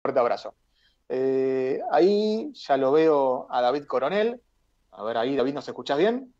fuerte abrazo. Ahí ya lo veo a David Coronel. A ver, ahí, David, ¿nos escuchás bien?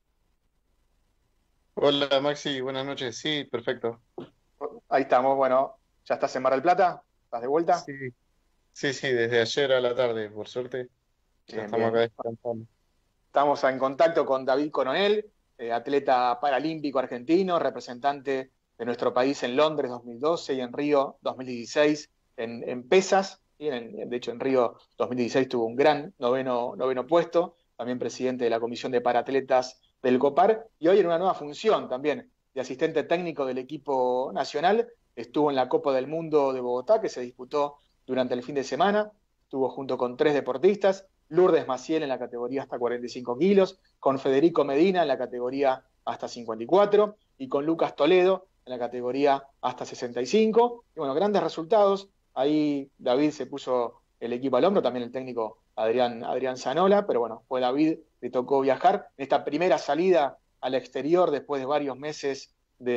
Hola Maxi, buenas noches. Sí, perfecto. Ahí estamos, bueno, ¿ya estás en Mar del Plata? ¿Estás de vuelta? Sí, sí, sí, desde ayer a la tarde, por suerte, ya Bien, estamos acá bien. descansando. Estamos en contacto con David Coronel, atleta paralímpico argentino, representante de nuestro país en Londres 2012 y en Río 2016 en pesas. ¿Sí? De hecho, en Río 2016 tuvo un gran noveno puesto, también presidente de la Comisión de Paratletas del COPAR, y hoy en una nueva función también de asistente técnico del equipo nacional. Estuvo en la Copa del Mundo de Bogotá, que se disputó durante el fin de semana. Estuvo junto con tres deportistas: Lourdes Maciel en la categoría hasta 45 kilos, con Federico Medina en la categoría hasta 54 y con Lucas Toledo en la categoría hasta 65. Y bueno, grandes resultados. Ahí David se puso el equipo al hombro, también el técnico Adrián Zanola, pero bueno, fue David, le tocó viajar en esta primera salida al exterior después de varios meses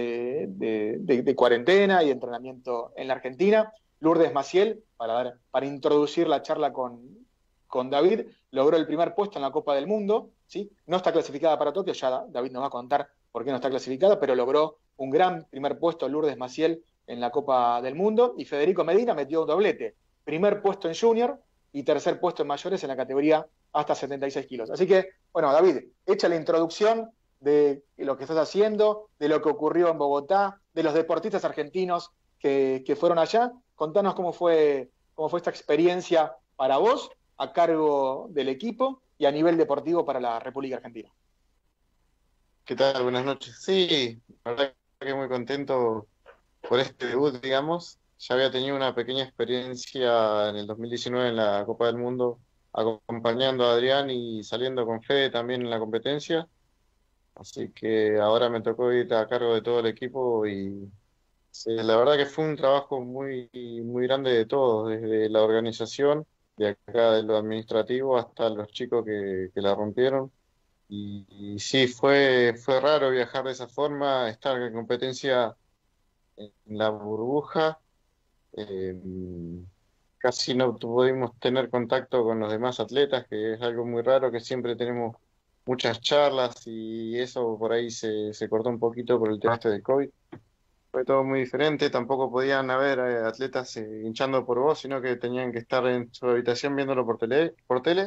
de cuarentena y entrenamiento en la Argentina. Lourdes Maciel, para introducir la charla con David, logró el primer puesto en la Copa del Mundo, ¿sí? No está clasificada para Tokio, ya David nos va a contar por qué no está clasificada, pero logró un gran primer puesto Lourdes Maciel en la Copa del Mundo, y Federico Medina metió un doblete: primer puesto en junior y tercer puesto en mayores en la categoría hasta 76 kilos. Así que, bueno, David, hecha la introducción de lo que estás haciendo, de lo que ocurrió en Bogotá, de los deportistas argentinos que fueron allá, contanos cómo fue esta experiencia para vos a cargo del equipo y a nivel deportivo para la República Argentina. ¿Qué tal? Buenas noches. Sí, la verdad que muy contento por este debut, digamos. Ya había tenido una pequeña experiencia en el 2019 en la Copa del Mundo, acompañando a Adrián y saliendo con Fede también en la competencia. Así que ahora me tocó ir a cargo de todo el equipo y sí, la verdad que fue un trabajo muy, muy grande de todos, desde la organización, de acá de lo administrativo hasta los chicos que la rompieron. Y sí, fue raro viajar de esa forma, estar en competencia en la burbuja. eh, Casi no pudimos tener contacto con los demás atletas, que es algo muy raro, que siempre tenemos muchas charlas y eso por ahí se cortó un poquito por el tema este del COVID. Fue todo muy diferente, tampoco podían haber atletas hinchando por vos, sino que tenían que estar en su habitación viéndolo por tele.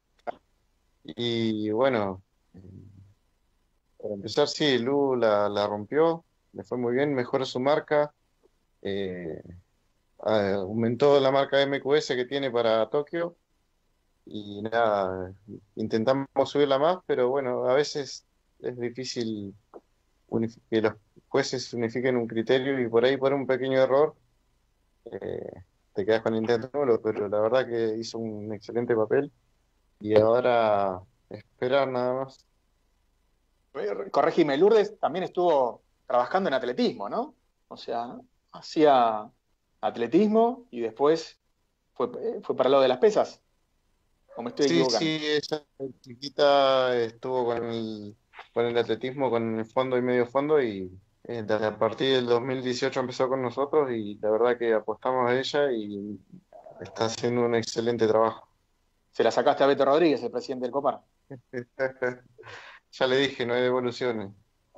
Y bueno, eh, para empezar, sí, Lu la rompió, le fue muy bien, mejoró su marca, eh, aumentó la marca MQS que tiene para Tokio y nada, intentamos subirla más, pero bueno, a veces es difícil que los jueces unifiquen un criterio y por ahí por un pequeño error eh, te quedas con el intento nulo, pero la verdad que hizo un excelente papel y ahora esperar nada más. Corregime, Lourdes también estuvo trabajando en atletismo, ¿no? O sea, hacía atletismo y después fue para el lado de las pesas, o me estoy Sí, equivocando. sí, esa chiquita estuvo con el atletismo, con el fondo y medio fondo y desde a partir del 2018 empezó con nosotros y la verdad que apostamos a ella y está haciendo un excelente trabajo. Se la sacaste a Beto Rodríguez, el presidente del COPAR. Ya le dije, no hay devoluciones.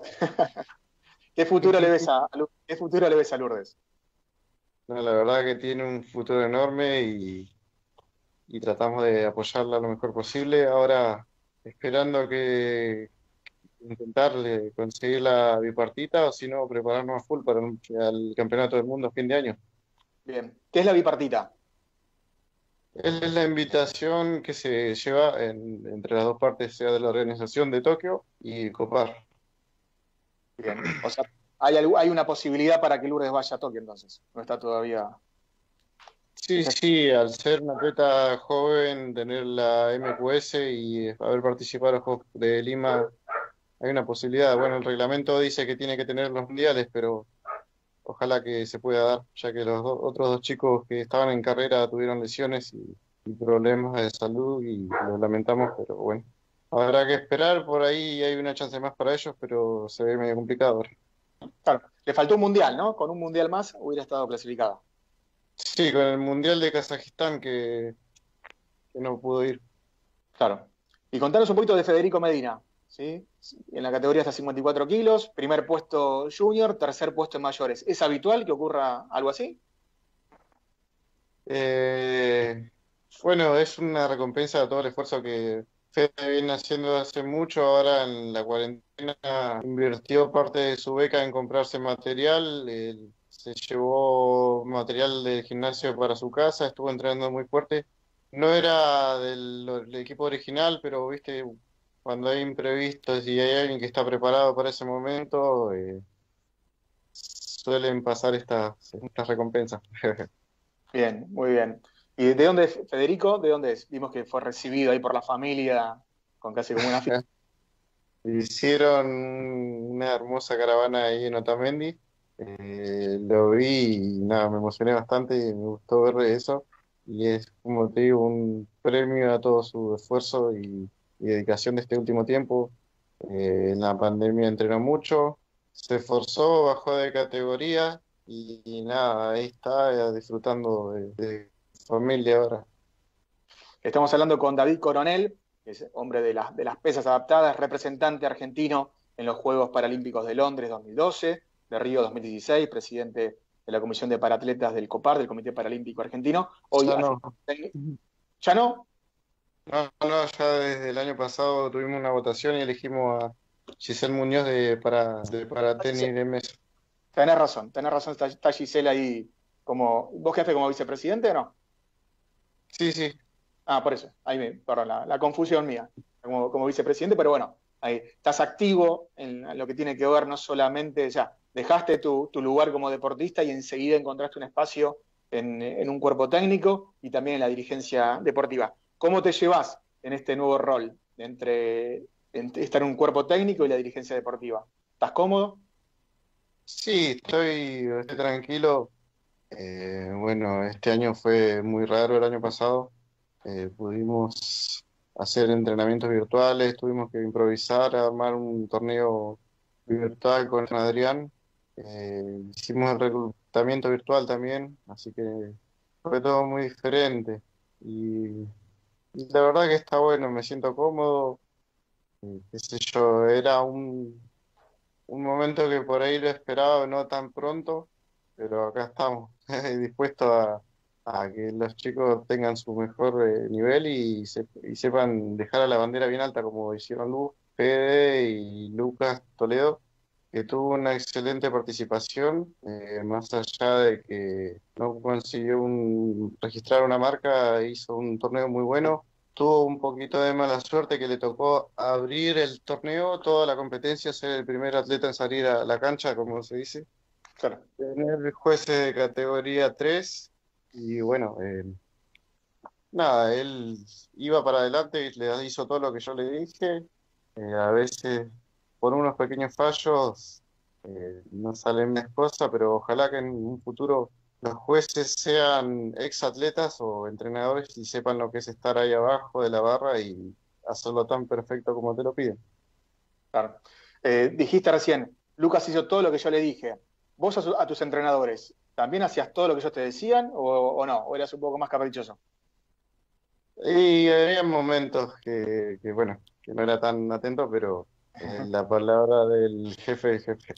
¿Qué futuro le ves a Lourdes? No, la verdad que tiene un futuro enorme y tratamos de apoyarla lo mejor posible. Ahora esperando que intentarle conseguir la bipartita o si no prepararnos a full para el campeonato del mundo a fin de año. Bien, ¿qué es la bipartita? Es la invitación que se lleva entre las dos partes, sea de la organización de Tokio y Copar. Bien, o sea, hay una posibilidad para que Lourdes vaya a Tokio entonces, no está todavía. Sí, Esa- sí, al ser una atleta joven, tener la MQS y haber participado en los Juegos de Lima, hay una posibilidad. Bueno, el reglamento dice que tiene que tener los mundiales, pero ojalá que se pueda dar, ya que los otros dos chicos que estaban en carrera tuvieron lesiones y problemas de salud y lo lamentamos, pero bueno, habrá que esperar, por ahí hay una chance más para ellos, pero se ve medio complicado ahora. Claro, le faltó un mundial, ¿no? Con un mundial más hubiera estado clasificada. Sí, con el Mundial de Kazajistán que no pudo ir. Claro. Y contanos un poquito de Federico Medina, ¿sí? En la categoría hasta 54 kilos, primer puesto junior, tercer puesto en mayores. ¿Es habitual que ocurra algo así? Eh, bueno, es una recompensa de todo el esfuerzo que Fede viene haciendo hace mucho. Ahora en la cuarentena invirtió parte de su beca en comprarse material. Se llevó material del gimnasio para su casa, estuvo entrenando muy fuerte. No era del equipo original, pero viste, cuando hay imprevistos y hay alguien que está preparado para ese momento, suelen pasar estas recompensas. Bien, muy bien. ¿Y de dónde es Federico? ¿De dónde es? Vimos que fue recibido ahí por la familia con casi como una fiesta. Hicieron una hermosa caravana ahí en Otamendi. Lo vi y nada, me emocioné bastante y me gustó ver eso. Y es, como te digo, un premio a todo su esfuerzo y dedicación de este último tiempo. En la pandemia entrenó mucho, se esforzó, bajó de categoría y nada, ahí está disfrutando de familia ahora. Estamos hablando con David Coronel, que es hombre de las pesas adaptadas, representante argentino en los Juegos Paralímpicos de Londres 2012, de Río 2016, presidente de la Comisión de Paratletas del COPAR, del Comité Paralímpico Argentino. Hoy, Ya no. ¿ya no? No, no, ya desde el año pasado tuvimos una votación y elegimos a Giselle Muñoz para tenis de mesa. Tenés razón, está Gisela ahí como. ¿Vos quedaste como vicepresidente o no? Sí, sí, Ah, por eso, perdón, la confusión mía, como vicepresidente, pero bueno, ahí estás activo en lo que tiene que ver no solamente, o sea, dejaste tu lugar como deportista y enseguida encontraste un espacio en un cuerpo técnico y también en la dirigencia deportiva. ¿Cómo te llevas en este nuevo rol entre estar en un cuerpo técnico y la dirigencia deportiva? ¿Estás cómodo? sí, estoy tranquilo. Bueno, este año fue muy raro el año pasado. Pudimos hacer entrenamientos virtuales, tuvimos que improvisar, armar un torneo virtual con Adrián. Hicimos el reclutamiento virtual también, así que fue todo muy diferente. Y la verdad que está bueno, me siento cómodo, qué sé yo, era un momento que por ahí lo esperaba, no tan pronto, pero acá estamos, dispuestos a que los chicos tengan su mejor nivel y sepan dejar a la bandera bien alta, como hicieron Luz, Fede y Lucas Toledo, que tuvo una excelente participación, más allá de que no consiguió registrar una marca, hizo un torneo muy bueno. Tuvo un poquito de mala suerte que le tocó abrir el torneo, toda la competencia, ser el primer atleta en salir a la cancha, como se dice. Claro. Tener jueces de categoría 3 y bueno, nada, él iba para adelante y le hizo todo lo que yo le dije. A veces por unos pequeños fallos no salen las cosas, pero ojalá que en un futuro los jueces sean ex atletas o entrenadores y sepan lo que es estar ahí abajo de la barra y hacerlo tan perfecto como te lo piden. Claro. Dijiste recién, Lucas hizo todo lo que yo le dije. ¿Vos a tus entrenadores también hacías todo lo que ellos te decían o no? ¿O eras un poco más caprichoso? Y había momentos bueno, que no era tan atento, pero la palabra del jefe es jefe.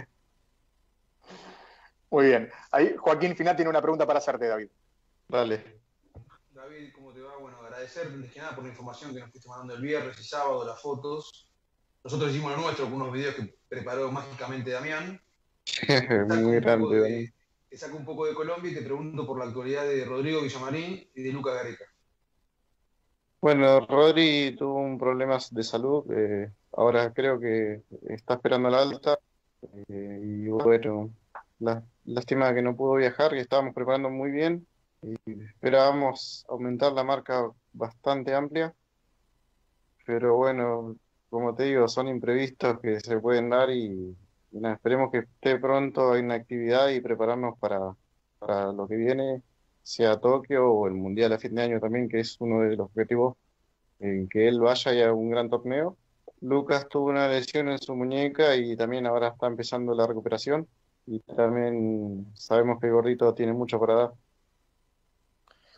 Muy bien. Ahí Joaquín Finat tiene una pregunta para hacerte, David. Dale. David, ¿cómo te va? Bueno, agradecer antes que nada por la información que nos fuiste mandando el viernes y sábado, las fotos. Nosotros hicimos lo nuestro con unos videos que preparó mágicamente Damián. Muy grande, Dani. Te saco un poco de Colombia y te pregunto por la actualidad de Rodrigo Villamarín y de Luca Gareca. Bueno, Rodri tuvo un problema de salud, ahora creo que está esperando la alta, y bueno, lástima que no pudo viajar, que estábamos preparando muy bien y esperábamos aumentar la marca bastante amplia, pero bueno, como te digo, son imprevistos que se pueden dar y nada, esperemos que esté pronto en actividad y prepararnos para lo que viene, sea Tokio o el Mundial a fin de año también, que es uno de los objetivos en que él vaya y haga un gran torneo. Lucas tuvo una lesión en su muñeca y también ahora está empezando la recuperación. Y también sabemos que Gordito tiene mucho para dar.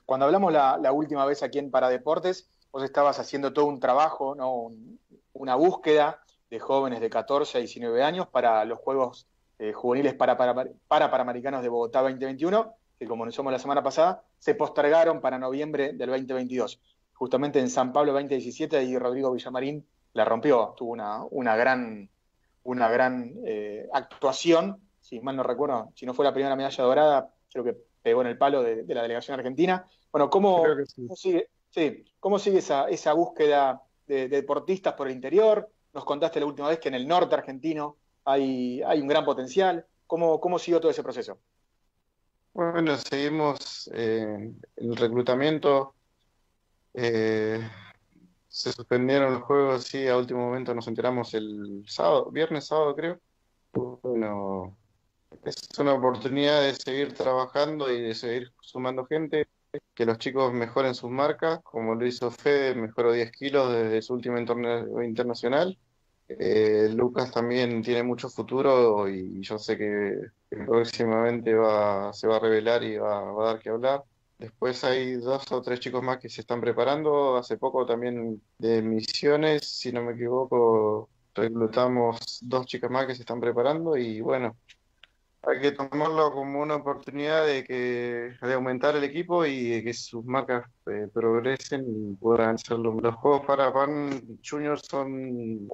Cuando hablamos la última vez aquí en Paradeportes, vos estabas haciendo todo un trabajo, ¿no? Una búsqueda de jóvenes de 14 a 19 años para los Juegos Juveniles para Panamericanos de Bogotá 2021, que como nos somos la semana pasada, se postergaron para noviembre del 2022. Justamente en San Pablo 2017, y Rodrigo Villamarín la rompió, tuvo una gran actuación, si mal no recuerdo, si no fue la primera medalla dorada, creo que pegó en el palo de la delegación argentina. Bueno, Creo que sí. cómo sigue esa búsqueda de deportistas por el interior? Nos contaste la última vez que en el norte argentino hay un gran potencial. ¿Cómo siguió todo ese proceso? Bueno, seguimos el reclutamiento. eh, Se suspendieron los juegos, sí, a último momento nos enteramos el sábado, viernes, sábado creo. Bueno, es una oportunidad de seguir trabajando y de seguir sumando gente, que los chicos mejoren sus marcas, como lo hizo Fede, mejoró 10 kilos desde su último torneo internacional. Lucas también tiene mucho futuro y yo sé que próximamente se va a revelar y va a dar que hablar. Después hay dos o tres chicos más que se están preparando. Hace poco también de Misiones, si no me equivoco, reclutamos dos chicas más que se están preparando y bueno, hay que tomarlo como una oportunidad de aumentar el equipo y de que sus marcas progresen y puedan hacerlo. Los Juegos para Pan Junior son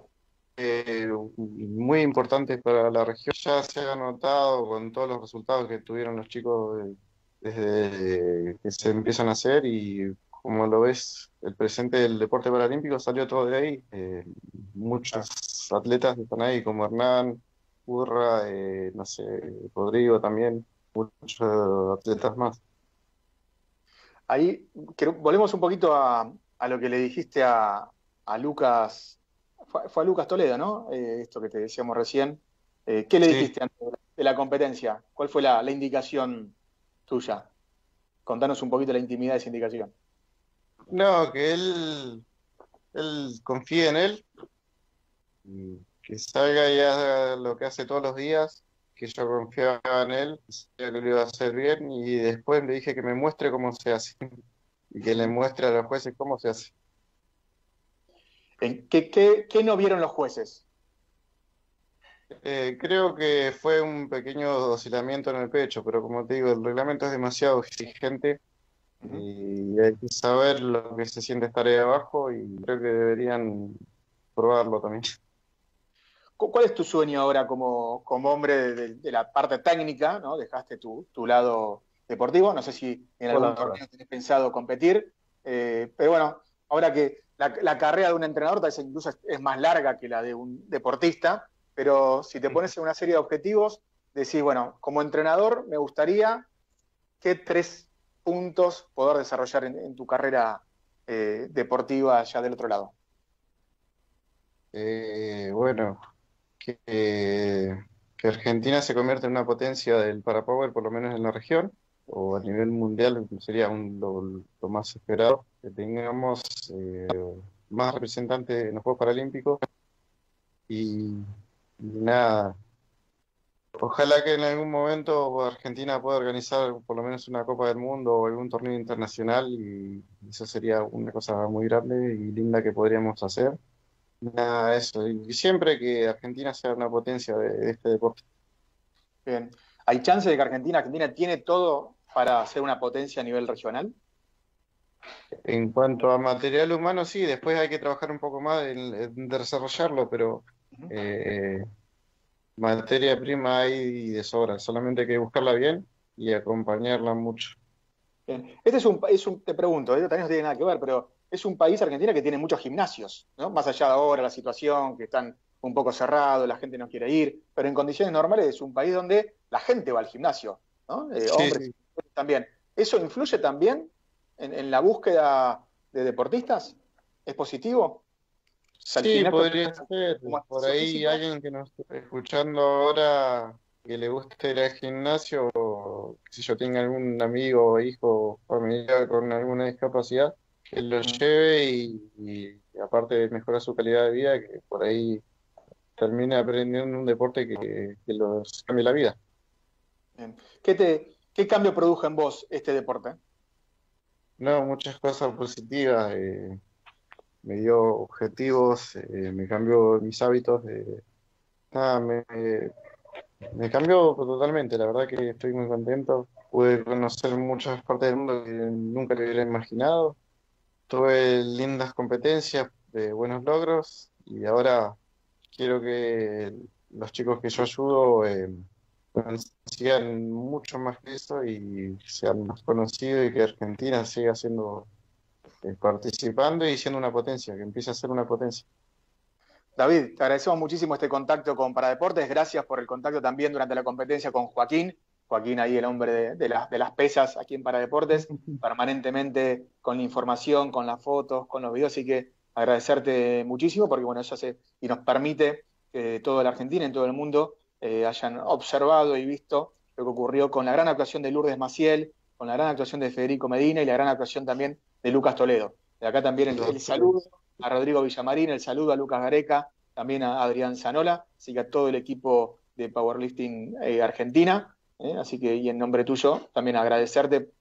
muy importantes para la región. Ya se ha notado con todos los resultados que tuvieron los chicos desde que se empiezan a hacer y como lo ves, el presente del deporte paralímpico salió todo de ahí. Muchos atletas están ahí como Hernán, Urra, no sé, Rodrigo también, muchos atletas más. Ahí volvemos un poquito a lo que le dijiste a Lucas, fue a Lucas Toledo, ¿no? Esto que te decíamos recién. ¿Qué le Sí, dijiste antes de la competencia? ¿Cuál fue la indicación tuya? Contanos un poquito la intimidad de esa indicación. no, que él confíe en él, y que salga y haga lo que hace todos los días, que yo confiaba en él, sabía que lo iba a hacer bien y después le dije que me muestre cómo se hace y que le Ujú. muestre a los jueces cómo se hace. ¿Qué no vieron los jueces? Creo que fue un pequeño oscilamiento en el pecho, pero como te digo, el reglamento es demasiado exigente Ujú. y hay que saber lo que se siente estar ahí abajo y creo que deberían probarlo también. ¿Cuál es tu sueño ahora como hombre de la parte técnica, ¿no? Dejaste tu lado deportivo, no sé si en algún Hola. torneo tenés pensado competir, pero bueno, ahora que la carrera de un entrenador tal vez incluso es más larga que la de un deportista, pero si te pones en una serie de objetivos, decís, bueno, como entrenador me gustaría qué 3 puntos poder desarrollar en tu carrera deportiva ya del otro lado. Bueno, que Argentina se convierta en una potencia del parapower, por lo menos en la región, o a nivel mundial, sería lo más esperado, que tengamos más representantes en los Juegos Paralímpicos y nada, ojalá que en algún momento Argentina pueda organizar por lo menos una Copa del Mundo o algún torneo internacional y eso sería una cosa muy grande y linda que podríamos hacer. Nada, eso. Y siempre que Argentina sea una potencia de este deporte. Bien. ¿Hay chance de que Argentina tiene todo para ser una potencia a nivel regional? En cuanto a material humano, sí, después hay que trabajar un poco más en desarrollarlo, pero Ujú. eh, materia prima hay de sobra, solamente hay que buscarla bien y acompañarla mucho. Bien. Este te pregunto, esto también no tiene nada que ver, pero es un país, Argentina, que tiene muchos gimnasios, ¿no? Más allá de ahora la situación, que están un poco cerrados, la gente no quiere ir, pero en condiciones normales es un país donde la gente va al gimnasio, ¿no? Sí, Hombres sí, y mujeres también. ¿Eso influye también en la búsqueda de deportistas? ¿Es positivo? O sea, el sí, gimnasio podría ser. como Por ejercicio ahí físico. alguien que nos esté escuchando ahora que le guste ir al gimnasio, o si yo tenga algún amigo, hijo, familiar con alguna discapacidad, que lo Mm. lleve y aparte mejora su calidad de vida, que por ahí termine aprendiendo un deporte que los cambie la vida. Bien. ¿Qué cambio produjo en vos este deporte? No, muchas cosas positivas. Me dio objetivos, me cambió mis hábitos. Nada, me cambió totalmente. La verdad que estoy muy contento. Pude conocer muchas partes del mundo que nunca lo hubiera imaginado. Tuve lindas competencias, buenos logros y ahora quiero que los chicos que yo ayudo consigan mucho más que eso y sean más conocidos y que Argentina siga siendo, participando y siendo una potencia, que empiece a ser una potencia. David, te agradecemos muchísimo este contacto con Paradeportes. Gracias por el contacto también durante la competencia con Joaquín. Joaquín, ahí el hombre de las pesas aquí en Paradeportes, permanentemente con la información, con las fotos, con los videos. Así que agradecerte muchísimo porque bueno, eso hace y nos permite que toda la Argentina, en todo el mundo, hayan observado y visto lo que ocurrió con la gran actuación de Lourdes Maciel, con la gran actuación de Federico Medina y la gran actuación también de Lucas Toledo. De acá también el saludo a Rodrigo Villamarín, el saludo a Lucas Gareca, también a Adrián Zanola, así que a todo el equipo de Powerlifting Argentina, así que y en nombre tuyo también agradecerte